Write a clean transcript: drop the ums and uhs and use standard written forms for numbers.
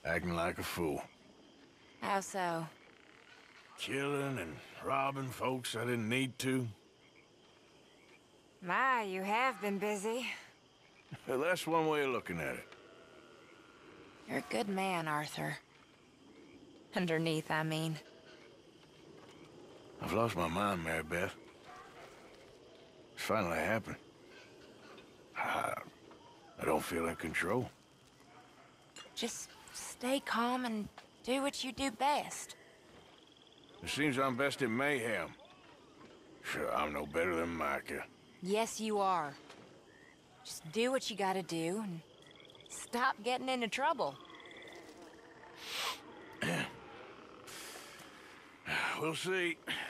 acting like a fool. How so? Killing and robbing folks I didn't need to. My, you have been busy. Well, that's one way of looking at it. You're a good man, Arthur. Underneath, I mean. I've lost my mind, Mary Beth. It's finally happened. I don't feel in control. Just stay calm and do what you do best. It seems I'm best in mayhem. Sure, I'm no better than Micah. Yes, you are. Just do what you gotta do and stop getting into trouble. We'll see.